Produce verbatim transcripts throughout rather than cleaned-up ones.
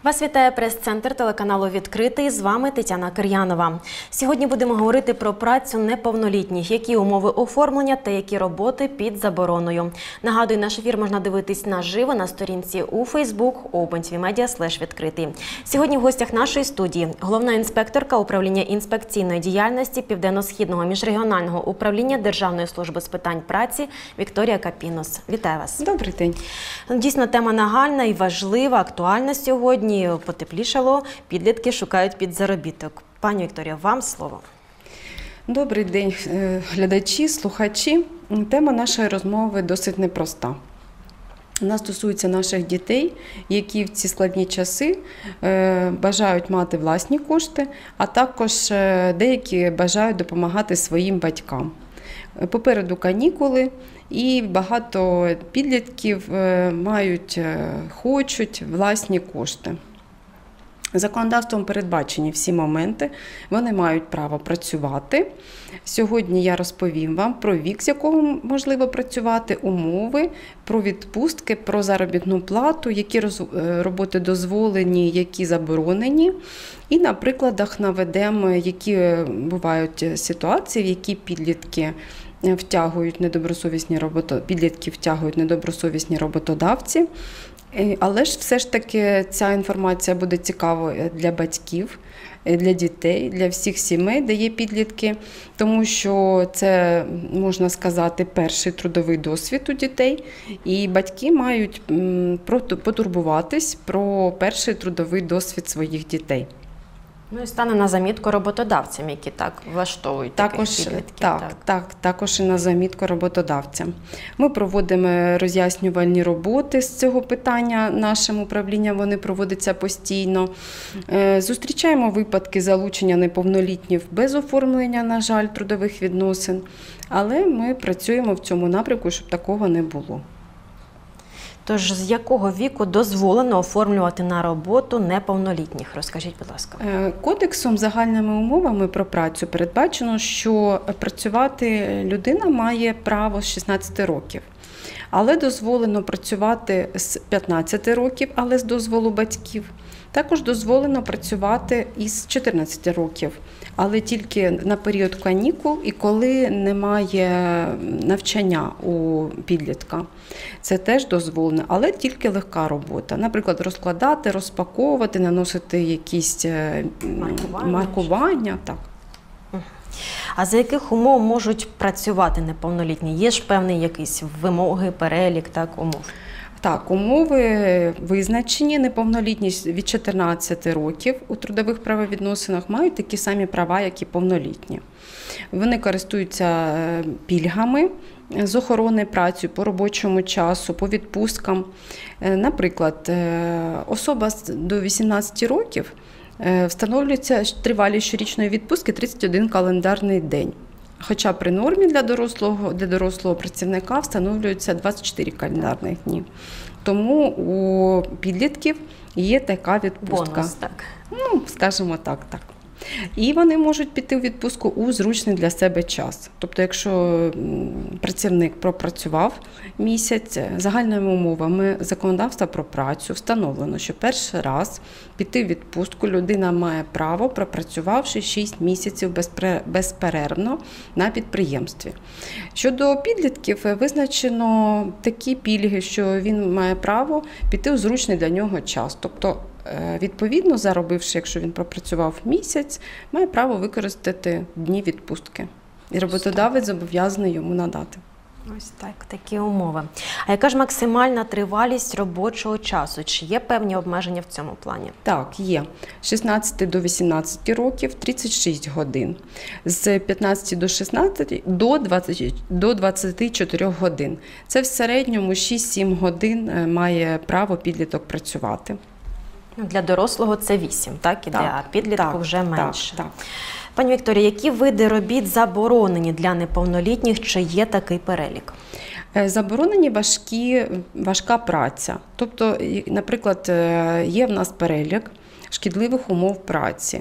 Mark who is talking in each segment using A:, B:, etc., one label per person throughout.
A: Вас вітає прес-центр телеканалу «Відкритий». З вами Тетяна Кир'янова. Сьогодні будемо говорити про працю неповнолітніх, які умови оформлення та які роботи під забороною. Нагадую, наш ефір можна дивитись наживо на сторінці у Facebook OpenTVMedia слеш відкритий. Сьогодні в гостях нашої студії головна інспекторка управління інспекційної діяльності Південно-Східного міжрегіонального управління Державної служби з питань праці Вікторія Капінос. Вітаю вас.
B: Добрий день.
A: Дійсно, тема нагальна і важлива, актуальна сьогодні. Потеплішало, підлітки шукають підзаробіток. Пані Вікторія, вам слово.
B: Добрий день, глядачі, слухачі. Тема нашої розмови досить непроста. Вона стосується наших дітей, які в ці складні часи бажають мати власні кошти, а також деякі бажають допомагати своїм батькам. Попереду канікули, і багато підлітків мають, хочуть власні кошти. Законодавством передбачені всі моменти, вони мають право працювати. Сьогодні я розповім вам про вік, з якого можливо працювати, умови, про відпустки, про заробітну плату, які роботи дозволені, які заборонені. І на прикладах наведемо, які бувають ситуації, в які підлітки втягують недобросовісні робото... підлітки втягують недобросовісні роботодавці. Але ж все ж таки ця інформація буде цікавою для батьків, для дітей, для всіх сімей, де є підлітки, тому що це, можна сказати, перший трудовий досвід у дітей, і батьки мають потурбуватись про перший трудовий досвід своїх дітей.
A: Ну і стане на замітку роботодавцям, які так влаштовують
B: також,
A: таких підлітків.
B: Так, так. Так, також і на замітку роботодавцям. Ми проводимо роз'яснювальні роботи з цього питання. Нашим управлінням вони проводяться постійно. Зустрічаємо випадки залучення неповнолітніх без оформлення, на жаль, трудових відносин. Але ми працюємо в цьому напрямку, щоб такого не було.
A: Тож, з якого віку дозволено оформлювати на роботу неповнолітніх? Розкажіть, будь ласка.
B: Кодексом, загальними умовами про працю передбачено, що працювати людина має право з шістнадцяти років. Але дозволено працювати з п'ятнадцяти років, але з дозволу батьків. Також дозволено працювати із чотирнадцяти років, але тільки на період канікул і коли немає навчання у підлітка. Це теж дозволено, але тільки легка робота. Наприклад, розкладати, розпаковувати, наносити якісь маркування. маркування так.
A: А за яких умов можуть працювати неповнолітні? Є ж певний якийсь вимоги, перелік, так, умов?
B: Так, умови визначені. Неповнолітні від чотирнадцяти років у трудових правовідносинах мають такі самі права, як і повнолітні. Вони користуються пільгами з охорони праці по робочому часу, по відпусткам. Наприклад, особа до вісімнадцяти років встановлюється тривалість щорічної відпустки тридцять один календарний день. Хоча при нормі для дорослого, для дорослого працівника встановлюється двадцять чотири календарних дні. Тому у підлітків є така відпустка.
A: Бонус, так.
B: Ну, скажімо так, так. І вони можуть піти у відпустку у зручний для себе час. Тобто, якщо працівник пропрацював місяць, загальними умовами законодавства про працю встановлено, що перший раз піти в відпустку людина має право, пропрацювавши шість місяців безперервно на підприємстві. Щодо підлітків, визначено такі пільги, що він має право піти у зручний для нього час. Тобто, відповідно, заробивши, якщо він пропрацював місяць, має право використати дні відпустки. І роботодавець зобов'язаний йому надати.
A: Ось так, такі умови. А яка ж максимальна тривалість робочого часу? Чи є певні обмеження в цьому плані?
B: Так, є. З шістнадцяти до вісімнадцяти років – тридцять шість годин. З п'ятнадцяти до шістнадцяти – до двадцяти чотирьох годин. Це в середньому шість-сім годин має право підліток працювати.
A: Для дорослого це вісім, так? Іде,
B: так,
A: а підлітку
B: так,
A: вже менше.
B: Так, так.
A: Пані Вікторія, які види робіт заборонені для неповнолітніх, чи є такий перелік?
B: Заборонені важкі, важка праця. Тобто, наприклад, є в нас перелік шкідливих умов праці.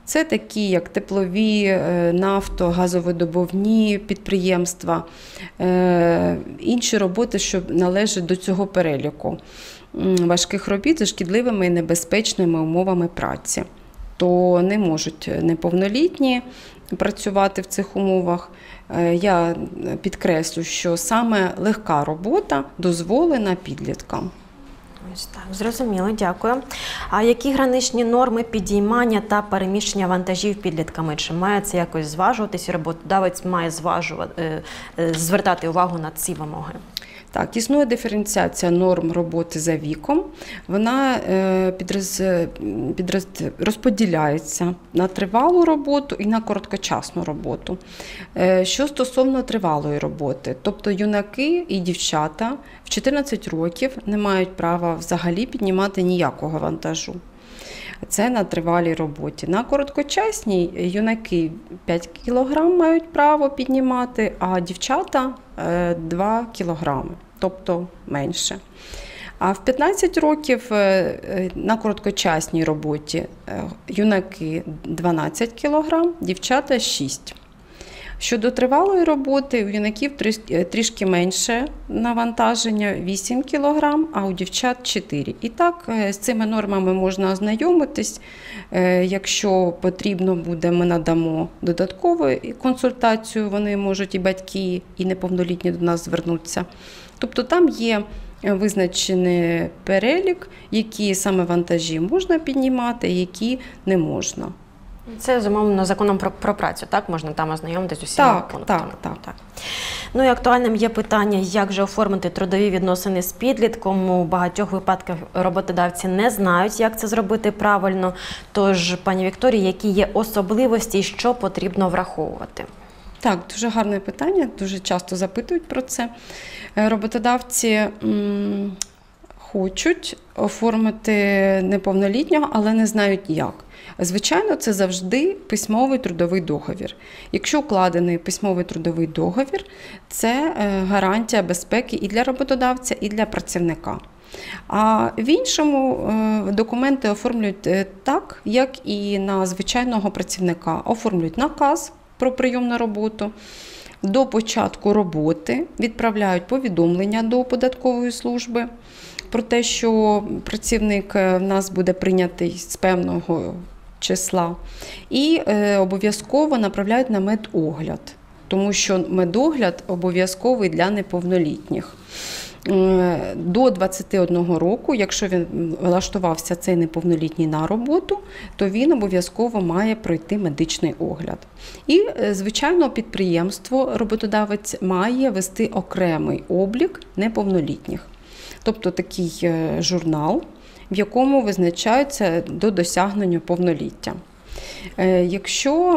B: Це такі, як теплові, нафто, газовидобувні підприємства, інші роботи, що належать до цього переліку важких робіт за шкідливими і небезпечними умовами праці. То не можуть неповнолітні працювати в цих умовах. Я підкреслю, що саме легка робота дозволена підліткам.
A: Ось так, зрозуміло, дякую. А які граничні норми підіймання та переміщення вантажів підлітками? Чи має це якось зважуватись, і роботодавець має зважувати, звертати увагу на ці вимоги?
B: Так, існує диференціація норм роботи за віком. Вона підроз, підроз, розподіляється на тривалу роботу і на короткочасну роботу. Що стосовно тривалої роботи, тобто юнаки і дівчата в чотирнадцять років не мають права взагалі піднімати ніякого вантажу. Це на тривалій роботі. На короткочасній юнаки п'ять кілограм мають право піднімати, а дівчата два кілограми, тобто менше. А в п'ятнадцять років на короткочасній роботі юнаки дванадцять кілограм, дівчата шість. Щодо тривалої роботи, у юнаків трішки менше навантаження – вісім кілограм, а у дівчат – чотири. І так, з цими нормами можна ознайомитись. Якщо потрібно буде, ми надамо додаткову консультацію, вони можуть і батьки, і неповнолітні до нас звернутися. Тобто там є визначений перелік, які саме вантажі можна піднімати, які не можна.
A: Це зумовлено законом про, про працю, так? Можна там ознайомитись з усіма
B: так,
A: пунктами.
B: Так, так, так.
A: Ну і актуальним є питання, як же оформити трудові відносини з підлітком. У багатьох випадках роботодавці не знають, як це зробити правильно. Тож, пані Вікторія, які є особливості і що потрібно враховувати?
B: Так, дуже гарне питання, дуже часто запитують про це. Роботодавці м, хочуть оформити неповнолітнього, але не знають як. Звичайно, це завжди письмовий трудовий договір. Якщо укладений письмовий трудовий договір, це гарантія безпеки і для роботодавця, і для працівника. А в іншому документи оформлюють так, як і на звичайного працівника. Оформлюють наказ про прийом на роботу. До початку роботи відправляють повідомлення до податкової служби про те, що працівник в нас буде прийнятий з певного числа. І е, обов'язково направляють на медогляд, тому що медогляд обов'язковий для неповнолітніх. Е, до двадцяти одного року, якщо він влаштувався цей неповнолітній на роботу, то він обов'язково має пройти медичний огляд. І, е, звичайно, підприємство, роботодавець має вести окремий облік неповнолітніх. Тобто такий журнал, в якому визначаються до досягнення повноліття. Якщо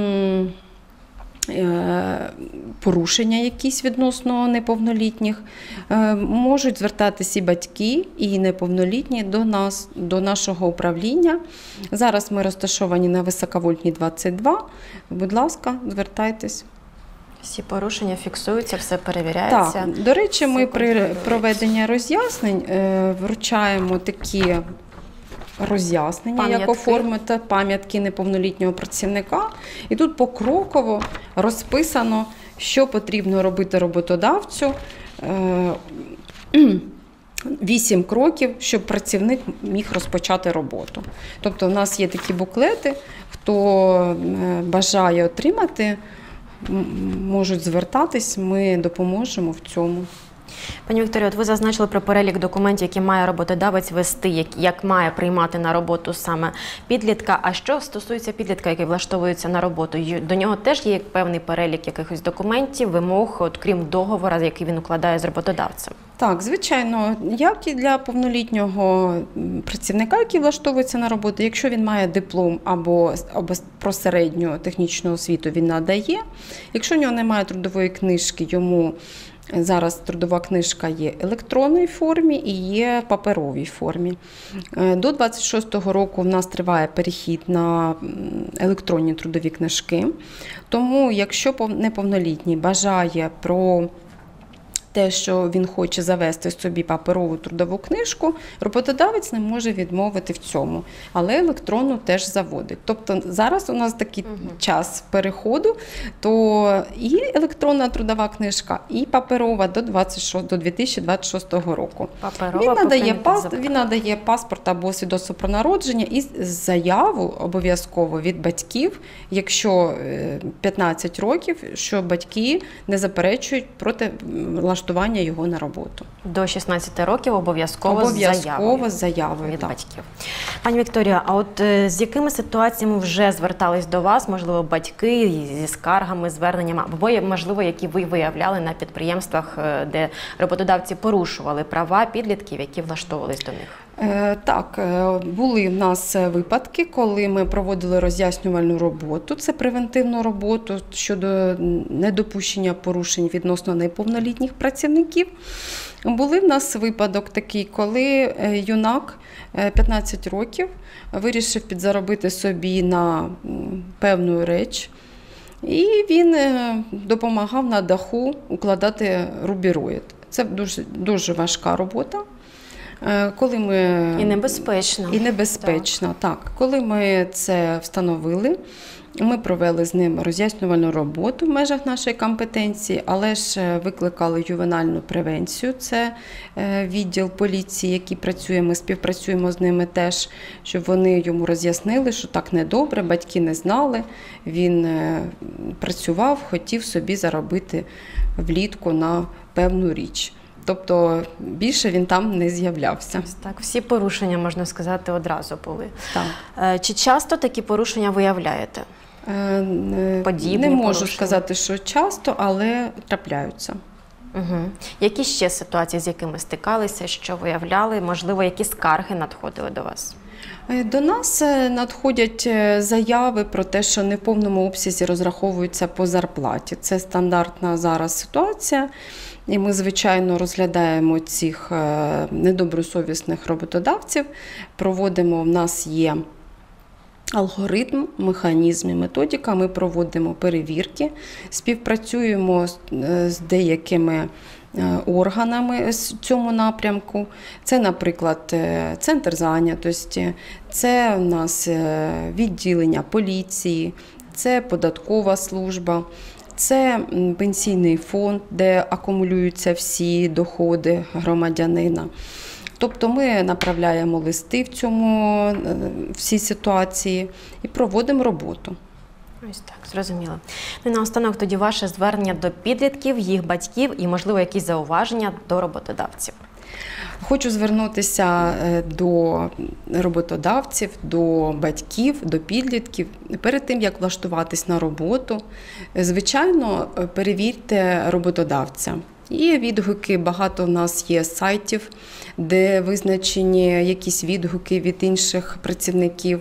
B: порушення якісь відносно неповнолітніх, можуть звертатися і батьки, і неповнолітні до нас, до нашого управління. Зараз ми розташовані на Високовольтній, двадцять два. Будь ласка, звертайтесь.
A: Всі порушення фіксуються, все перевіряється.
B: Так, до речі, ми при проведенні роз'яснень вручаємо такі роз'яснення,
A: пам'ятки.
B: Як оформити пам'ятки неповнолітнього працівника. І тут покроково розписано, що потрібно робити роботодавцю. Вісім кроків, щоб працівник міг розпочати роботу. Тобто в нас є такі буклети, хто бажає отримати, можуть звертатись, ми допоможемо в цьому.
A: Пані Вікторія, от ви зазначили про перелік документів, які має роботодавець вести, як, як має приймати на роботу саме підлітка. А що стосується підлітка, який влаштовується на роботу, до нього теж є певний перелік якихось документів, вимог, от, крім договору, який він укладає з роботодавцем?
B: Так, звичайно, як і для повнолітнього працівника, який влаштовується на роботу, якщо він має диплом або, або про середню технічну освіту, він надає. Якщо у нього немає трудової книжки, йому зараз трудова книжка є в електронній формі і є в паперовій формі. До двадцять шостого року в нас триває перехід на електронні трудові книжки. Тому, якщо неповнолітній бажає про те, що він хоче завести собі паперову трудову книжку, роботодавець не може відмовити в цьому, але електронну теж заводить. Тобто зараз у нас такий угу. час переходу, то і електронна трудова книжка, і паперова до, до дві тисячі двадцять шостого року.
A: Паперова,
B: він, надає пас, він надає паспорт або свідоцтво про народження і заяву обов'язково від батьків, якщо п'ятнадцять років, що батьки не заперечують проти влаштування його на роботу.
A: До шістнадцяти років обов'язково,
B: обов'язково з заявою
A: від
B: так.
A: батьків. Пані Вікторія, а от з якими ситуаціями вже звертались до вас, можливо, батьки зі скаргами, зверненнями, або, можливо, які ви виявляли на підприємствах, де роботодавці порушували права підлітків, які влаштовувались до них?
B: Так, були в нас випадки, коли ми проводили роз'яснювальну роботу, це превентивну роботу щодо недопущення порушень відносно неповнолітніх працівників. Були в нас випадок такий, коли юнак п'ятнадцять років вирішив підзаробити собі на певну реч, і він допомагав на даху укладати рубіроїд. Це дуже, дуже важка робота. Коли ми...
A: І небезпечно.
B: І небезпечно, так. так. Коли ми це встановили, ми провели з ним роз'яснювальну роботу в межах нашої компетенції, але ж викликали ювенальну превенцію. Це відділ поліції, який працює, ми співпрацюємо з ними теж, щоб вони йому роз'яснили, що так недобре, батьки не знали. Він працював, хотів собі заробити влітку на певну річ. Тобто більше він там не з'являвся.
A: Так, всі порушення, можна сказати, одразу були.
B: Так.
A: Чи часто такі порушення виявляєте? Подібні
B: не можу
A: порушення?
B: сказати, що часто, але трапляються.
A: Угу. Які ще ситуації, з якими стикалися, що виявляли? Можливо, які скарги надходили до вас?
B: До нас надходять заяви про те, що не в повному обсязі розраховуються по зарплаті. Це стандартна зараз ситуація. І ми, звичайно, розглядаємо цих недобросовісних роботодавців, проводимо, в нас є алгоритм, механізм і методика, ми проводимо перевірки, співпрацюємо з деякими органами в цьому напрямку. Це, наприклад, центр зайнятості, це у нас відділення поліції, це податкова служба. Це пенсійний фонд, де акумулюються всі доходи громадянина. Тобто ми направляємо листи в цьому, в цій ситуації і проводимо роботу.
A: Ось так, зрозуміло. Ну і наостанок тоді ваше звернення до підлітків, їх батьків і, можливо, якісь зауваження до роботодавців.
B: Хочу звернутися до роботодавців, до батьків, до підлітків. Перед тим, як влаштуватись на роботу, звичайно, перевірте роботодавця. Є відгуки, багато в нас є сайтів, де визначені якісь відгуки від інших працівників.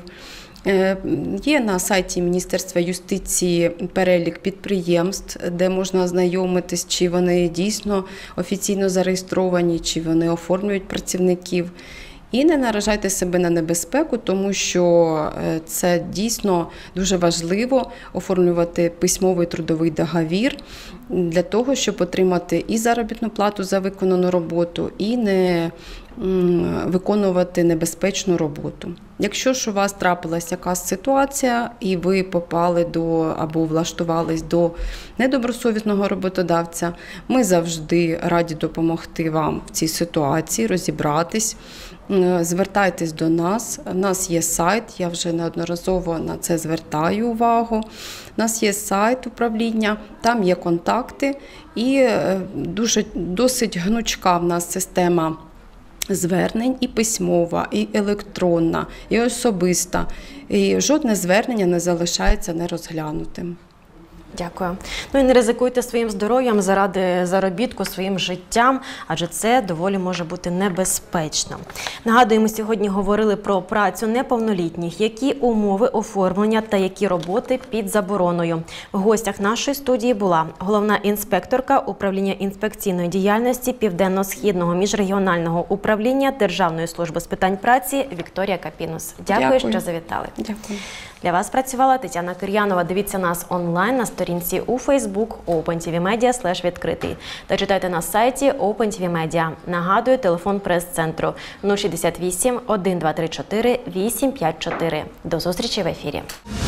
B: Є на сайті Міністерства юстиції перелік підприємств, де можна ознайомитись, чи вони дійсно офіційно зареєстровані, чи вони оформлюють працівників. І не наражайте себе на небезпеку, тому що це дійсно дуже важливо оформлювати письмовий трудовий договір для того, щоб отримати і заробітну плату за виконану роботу, і не виконувати небезпечну роботу. Якщо ж у вас трапилась якась ситуація і ви попали до або влаштувались до недобросовісного роботодавця, ми завжди раді допомогти вам в цій ситуації, розібратись. Звертайтесь до нас. У нас є сайт, я вже неодноразово на це звертаю увагу. У нас є сайт управління, там є контакти і дуже, досить гнучка в нас система звернень і письмова, і електронна, і особиста. І жодне звернення не залишається нерозглянутим.
A: Дякую. Ну і не ризикуйте своїм здоров'ям заради заробітку, своїм життям, адже це доволі може бути небезпечно. Нагадую, ми сьогодні говорили про працю неповнолітніх, які умови оформлення та які роботи під забороною. В гостях нашої студії була головна інспекторка управління інспекційної діяльності Південно-Східного міжрегіонального управління Державної служби з питань праці Вікторія Капінус. Дякую,
B: Дякую.
A: що завітали.
B: Дякую.
A: Для вас працювала Тетяна Кир'янова. Дивіться нас онлайн на сторінці у Facebook OpenTVMedia слеш відкритий та читайте на сайті OpenTVMedia. Нагадую, телефон прес-центру нуль шістдесят вісім, один два три чотири, вісім п'ять чотири. До зустрічі в ефірі.